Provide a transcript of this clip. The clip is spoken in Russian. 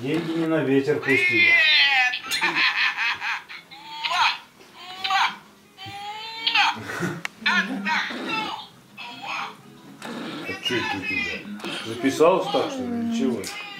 Деньги не на ветер пустила. А что это у тебя? Записалось так, что ли? Ничего.